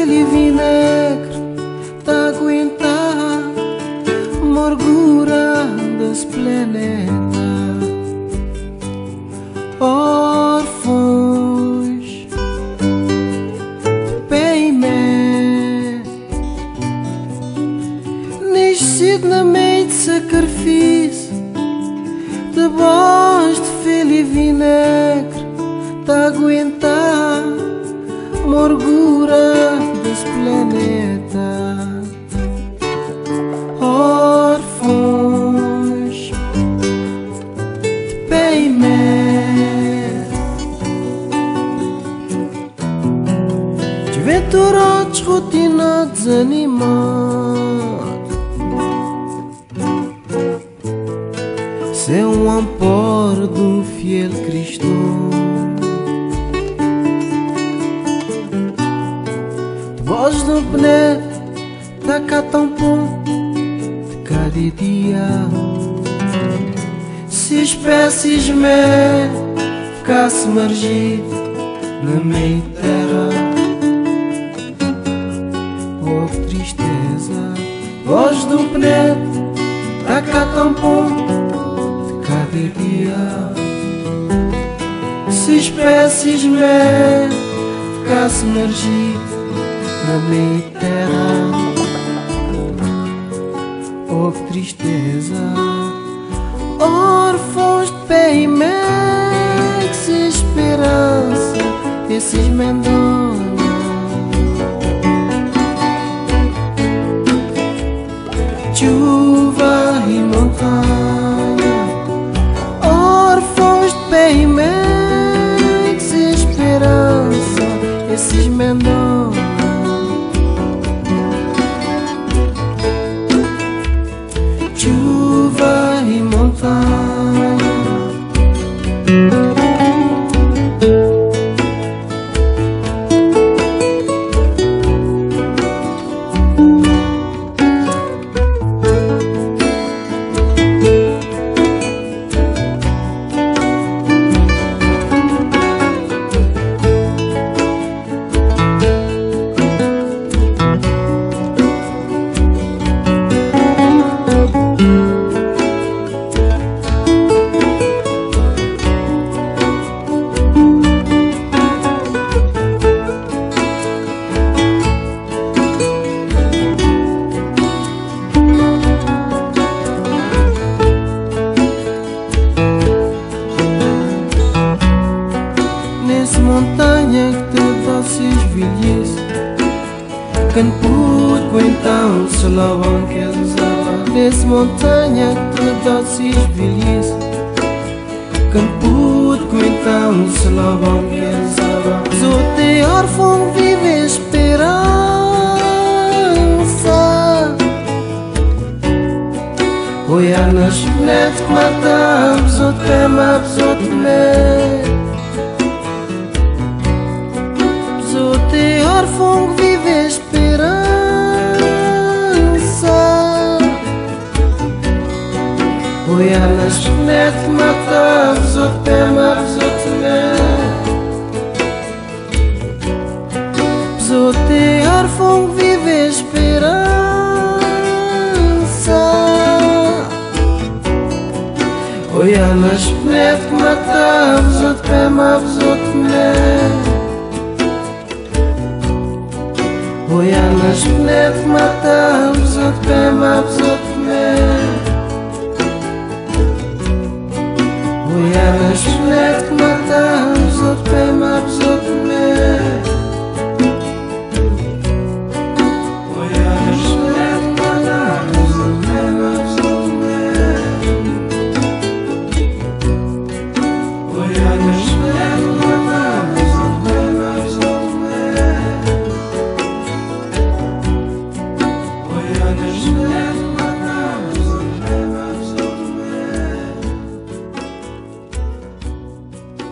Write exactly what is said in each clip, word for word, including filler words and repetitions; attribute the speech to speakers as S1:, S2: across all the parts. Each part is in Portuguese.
S1: filho e vinagre tá aguentar amargura desse planeta. Órfãos de pé e mé, nascido na meio de sacrifício, debaixo de filho e vinagre tá aguentar amargura desse planeta. Órfãos de pé e mé, desventurados, rotinados, animados, sem um amparo de um fiel cristão. Voz do planeta tá cá tão bom de cada dia. Se espécies me ficasse margido na meia terra, oh que tristeza. Voz do planeta tá cá tão bom de cada dia. Se espécies me ficasse margido na minha terra, oh que tristeza. Órfãos de pé e mé, que se esperança desses mendonhos. Chuva e montanha, órfãos de pé e mé, que se esperança desses mendonhos. Chuva e montanha, montanha que te doces velhice, quem pude então se lavam que usava. Nesse montanha que te doces velhice, quem pude então se lavam que usava. Sou te órfão vive esperança, olhar nas neves que matamos, outro temamos, outro medo. Órfão que vive esperança, olhar nas neves que matamos, outro temamos, outro medo. Te órfão que vive esperança, olhar nas neves que matamos, outro temamos, outro medo. Olhar nas neves que matamos, outro temamos, outro medo. Olhar nas neves que matamos, outro temamos, outro medo. Olhar nas neves que matamos, outro temamos, outro medo. Olhar nas neves que matamos, outro temamos, outro medo. Olhar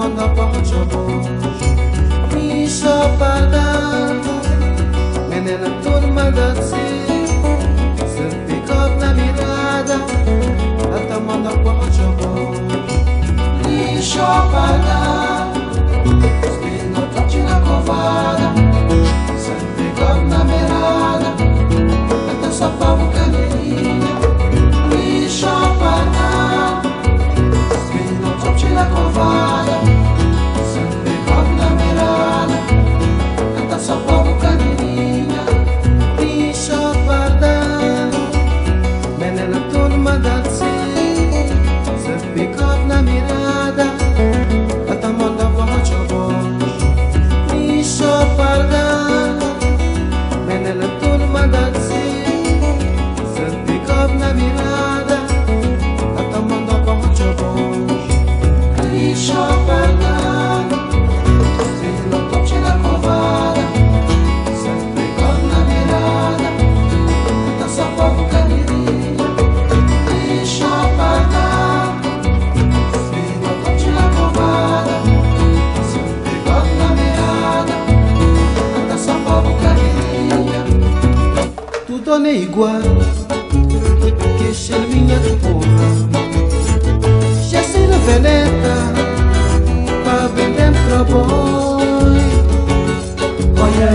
S1: manda para o chabos. Me só para menina turma da si. Se pick up na mirada, até manda para o chabos. Me só para spina toque na covada. Se pick up na mirada, até só para o canelinha. Me só para spina toque na covada. Se pick up na mirada, até só para o canelinha. Me só para menina turma da si. Se pick up na mirada, até manda para o chabos. Me só para menina turma da si. Se pick up na mirada, até manda para o chabos. Me só para spina toque na covada. Se pick up na mirada, até só para o canelinha. Me só para spina toque na covada. Se pick up na mirada, até só para o canelinha. Tudo não é igual que chelminha de porra. Já sei na veneta pra vender pra boi. Olha,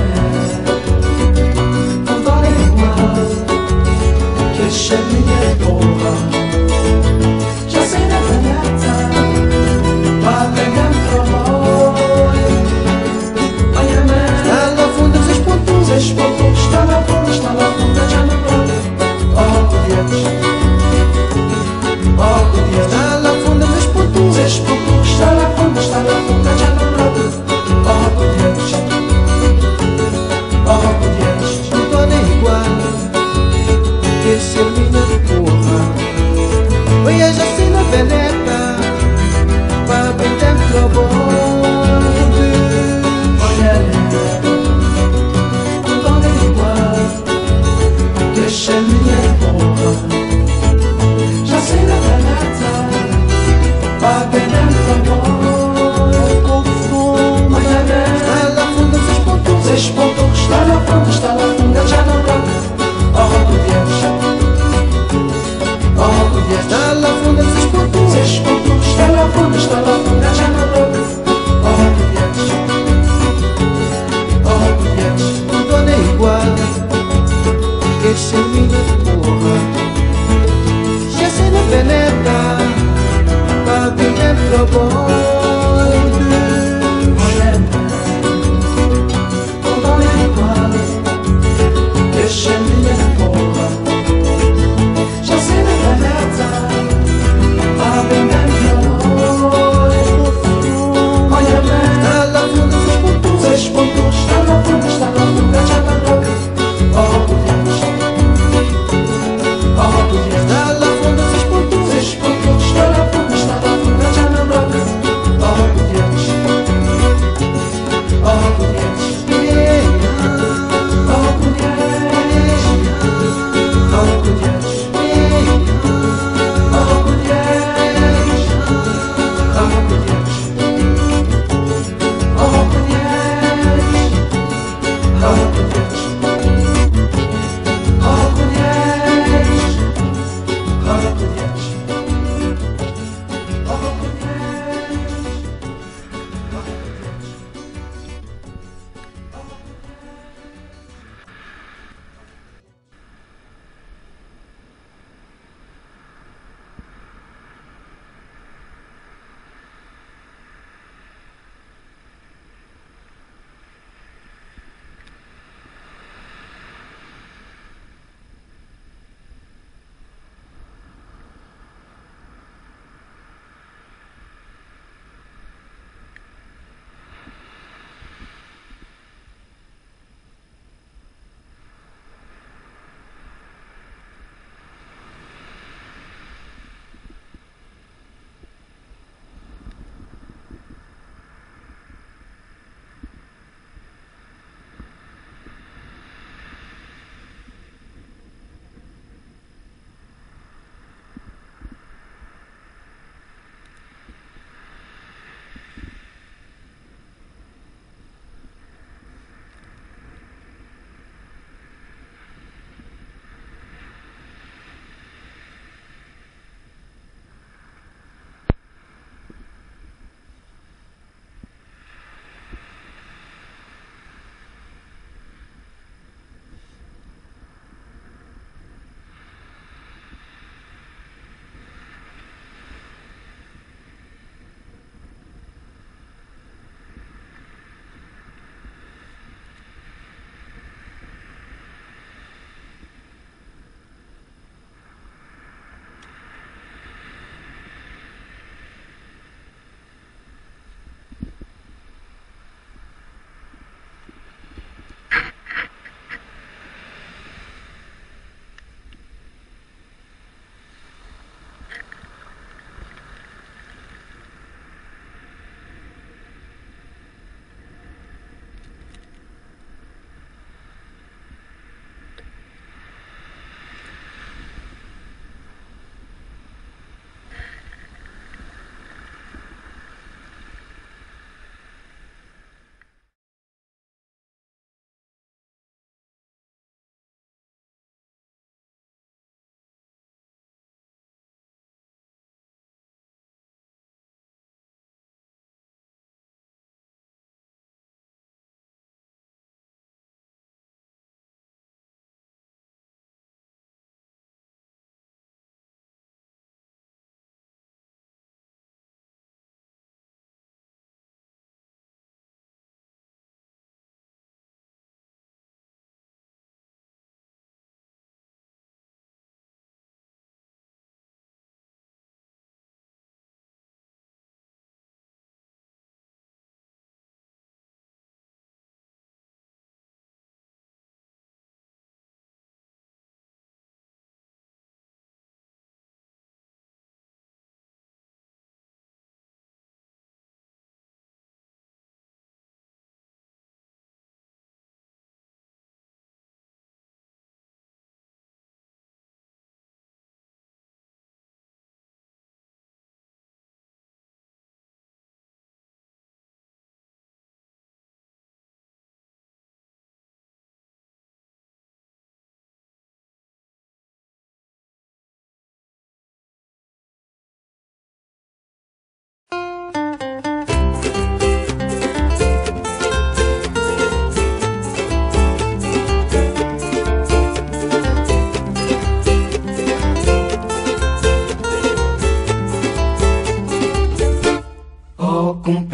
S1: tudo não é igual que chelminha de porra. Já sei na veneta pra vender pra boi. Olha, está lá fundo seis pontos, seis pontos, está lá fundo, está lá fundo, já não pode. Oh, Deus, oh, Deus, está lá fundo seis pontos, seis pontos, está lá fundo, está lá fundo, já não pode. Oh, Deus, oh, Deus, tudo não é igual que esse mina de porra. Oi, eu já sei na veneta pra bem dentro do bonde. Olha, tudo não é igual que esse mina de porra. Já sei na veneta pra bem dentro do bonde. Confumo, está lá fundo seis pontos, seis pontos, está lá fundo, está lá fundo, já não dá. Oh, Deus, oh, Deus, está lá fundo seis pontos,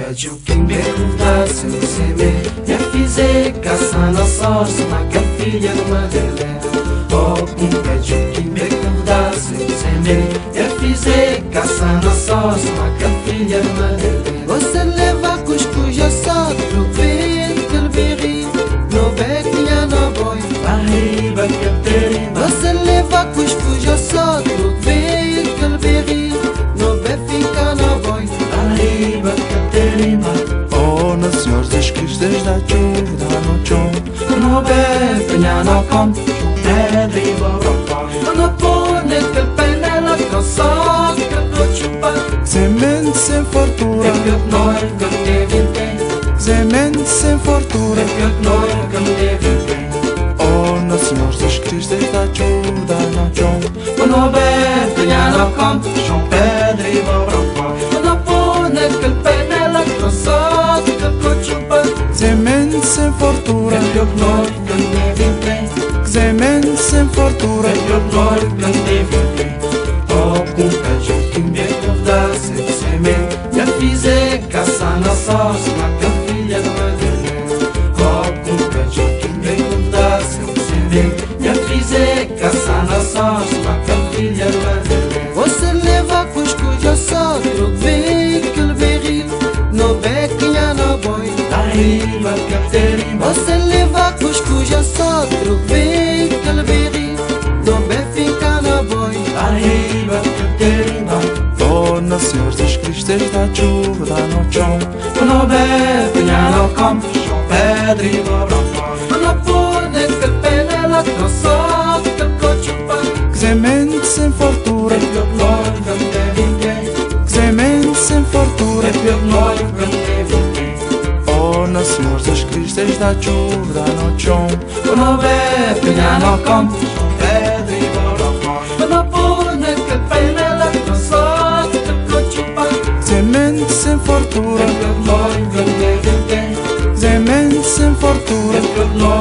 S1: pede o que me dá sem semer. E a fizer caçando a sorte na capilha do Madelé. Oh, um pede o que me dá sem semer. E a fizer caçando a sorte na capilha do Madelé. Você leva cuscuz a só trover que ele berri. No bequinha no boi, arriba que ele terim. Você leva cuscuz a só trover que ele berri. No bequinha no boi, arriba que ele terim.
S2: Oh, no Senhor Jesus Cristo, desde a chuva no chão.
S1: No bequinha no com, pedra e borrofó. No pone que ele penela troçó, que ele chupa.
S2: Semente sem fartura,
S1: É que eu não é que eu teve bem.
S2: semente sem fartura.
S1: É que eu não é que eu teve bem.
S2: Oh, no Senhor Jesus Cristo, desde a chuva no chão.
S1: No bequinha no com, chão, pedra e borrofó. No pone que ele penela troçó, que ele chupa.
S2: Semente sem fartura,
S1: É que eu não é que eu teve bem.
S2: semente sem fartura.
S1: É que eu não é que eu teve bem. Oh, com peixe que me dá sem semente. Já fizer caçar na sorte na capilha do Madelé. Oh, com peixe que me dá sem semente. Já fizer caçar na sorte na capilha do Madelé. Você leva cuscuz a só trover que ele berri. No bequinha no boi, arriba que ele terim. Você leva cuscuz a só trover que ele berri. No bequinha no boi, arriba que ele terim.
S2: Oh, no Senhor Jesus Cristo, desde a chuva no chão.
S1: No bequinha no com, chão, pedra e borrofó. No pone que ele penela troçó, que ele chupa.
S2: Semente sem fartura,
S1: É que eu não é que eu teve bem.
S2: semente sem fartura.
S1: É que eu não é que eu teve bem.
S2: Oh, no Senhor Jesus Cristo, desde a chuva no chão.
S1: No bequinha no com, chão, pedra e borrofó. No pone que ele penela troçó, que ele chupa.
S2: Semente sem fartura,
S1: É que eu não é que eu teve bem.
S2: semente sem fartura.
S1: É que eu não